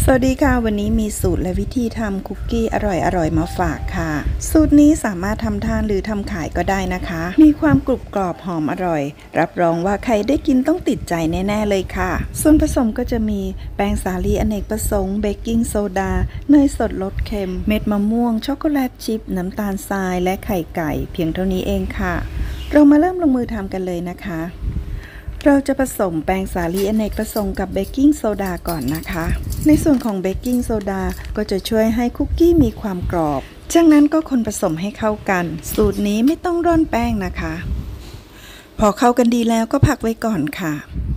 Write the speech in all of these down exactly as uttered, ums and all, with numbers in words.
สวัสดีค่ะวันนี้มีสูตรและวิธีทำคุกกี้อร่อยๆมาฝากค่ะสูตรนี้สามารถทำทานหรือทำขายก็ได้นะคะมีความกรุบกรอบหอมอร่อยรับรองว่าใครได้กินต้องติดใจแน่ๆเลยค่ะส่วนผสมก็จะมีแป้งสาลีอเนกประสงค์เบกกิ้งโซดาเนยสดรสเค็มเม็ดมะม่วงช็อกโกแลตชิพน้ำตาลทรายและไข่ไก่เพียงเท่านี้เองค่ะเรามาเริ่มลงมือทำกันเลยนะคะเราจะผสมแป้งสาลีอเนกประสงค์กับเบกกิ้งโซดาก่อนนะคะในส่วนของเบกกิ้งโซดาก็จะช่วยให้คุกกี้มีความกรอบจากนั้นก็คนผสมให้เข้ากันสูตรนี้ไม่ต้องร่อนแป้งนะคะพอเข้ากันดีแล้วก็พักไว้ก่อนค่ะ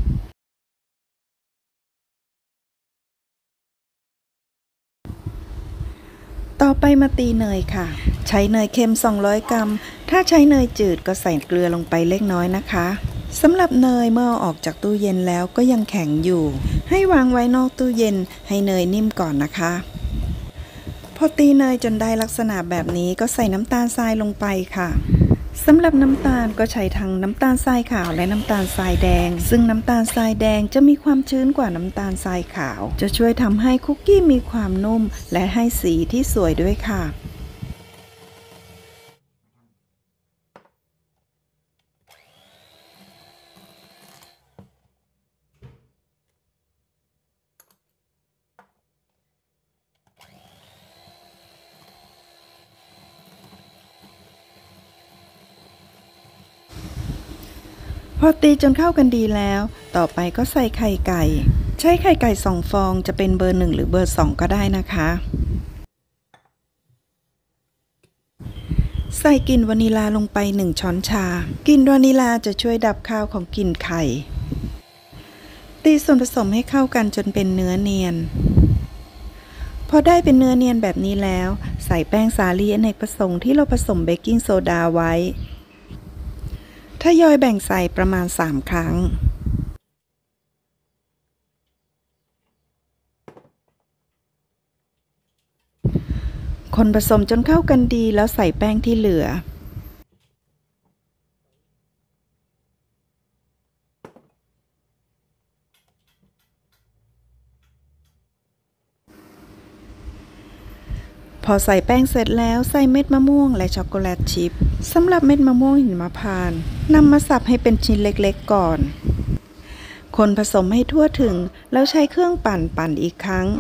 ต่อไปมาตีเนยค่ะใช้เนยเค็มสองร้อยกรัมถ้าใช้เนยจืดก็ใส่เกลือลงไปเล็กน้อยนะคะสำหรับเนยเมื่อออกจากตู้เย็นแล้วก็ยังแข็งอยู่ให้วางไว้นอกตู้เย็นให้เนยนิ่มก่อนนะคะพอตีเนยจนได้ลักษณะแบบนี้ก็ใส่น้ำตาลทรายลงไปค่ะสำหรับน้ำตาลก็ใช้ทั้งน้ำตาลทรายขาวและน้ำตาลทรายแดงซึ่งน้ำตาลทรายแดงจะมีความชื้นกว่าน้ำตาลทรายขาวจะช่วยทำให้คุกกี้มีความนุ่มและให้สีที่สวยด้วยค่ะพอตีจนเข้ากันดีแล้วต่อไปก็ใส่ไข่ไก่ใช้ไข่ไก่สองฟองจะเป็นเบอร์หนึ่งหรือเบอร์สองก็ได้นะคะใส่กลิ่นวานิลาลงไปหนึ่งช้อนชากลิ่นวานิลาจะช่วยดับคาวของกลิ่นไข่ตีส่วนผสมให้เข้ากันจนเป็นเนื้อเนียนพอได้เป็นเนื้อเนียนแบบนี้แล้วใส่แป้งสาลีอเนกประสงค์ที่เราผสมเบกกิ้งโซดาไว้ทยอยแบ่งใส่ประมาณสามครั้งคนผสมจนเข้ากันดีแล้วใส่แป้งที่เหลือพอใส่แป้งเสร็จแล้วใส่เม็ดมะม่วงและช็อกโกแลตชิพสำหรับเม็ดมะม่วงหิมพานต์นำมาสับให้เป็นชิ้นเล็กๆก่อนคนผสมให้ทั่วถึงแล้วใช้เครื่องปั่นปั่นอีกครั้ง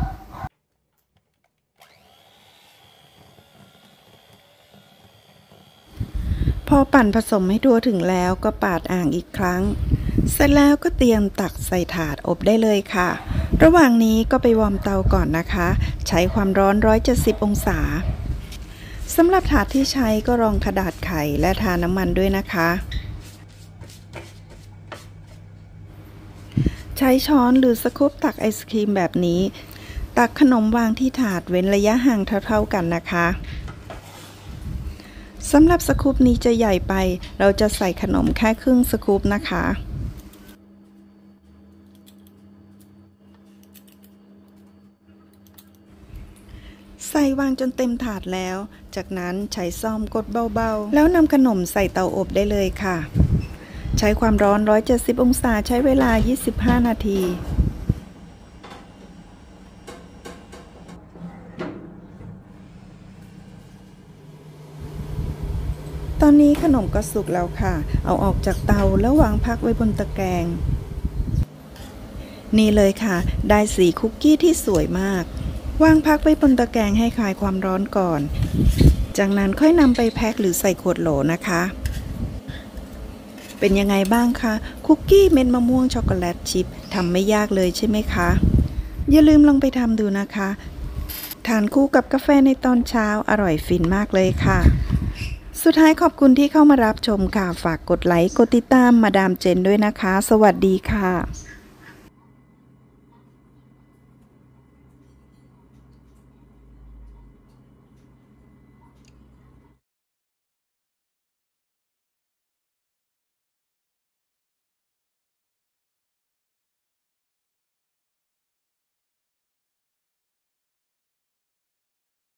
พอปั่นผสมให้ทั่วถึงแล้วก็ปาดอ่างอีกครั้งเสร็จแล้วก็เตรียมตักใส่ถาดอบได้เลยค่ะระหว่างนี้ก็ไปวอร์มเตาก่อนนะคะใช้ความร้อนหนึ่งร้อยเจ็ดสิบองศาสำหรับถาดที่ใช้ก็รองกระดาษไขและทาน้ำมันด้วยนะคะใช้ช้อนหรือสกู๊ปตักไอศครีมแบบนี้ตักขนมวางที่ถาดเว้นระยะห่างเท่าๆกันนะคะสำหรับสกู๊ปนี้จะใหญ่ไปเราจะใส่ขนมแค่ครึ่งสกู๊ปนะคะใส่วางจนเต็มถาดแล้วจากนั้นใช้ซ่อมกดเบาๆแล้วนำขนมใส่เตาอบได้เลยค่ะใช้ความร้อนหนึ่งร้อยเจ็ดสิบองศาใช้เวลายี่สิบห้านาทีตอนนี้ขนมก็สุกแล้วค่ะเอาออกจากเตาแล้ววางพักไว้บนตะแกรงนี่เลยค่ะได้สีคุกกี้ที่สวยมากวางพักไว้บนตะแกรงให้คลายความร้อนก่อนจากนั้นค่อยนำไปแพ็คหรือใส่ขวดโหลนะคะเป็นยังไงบ้างคะคุกกี้เม็ดมะม่วงช็อกโกแลตชิพทำไม่ยากเลยใช่ไหมคะอย่าลืมลองไปทำดูนะคะทานคู่กับกาแฟในตอนเช้าอร่อยฟินมากเลยค่ะสุดท้ายขอบคุณที่เข้ามารับชมค่ะฝากกดไลค์กดติดตามมาดามเจนด้วยนะคะสวัสดีค่ะ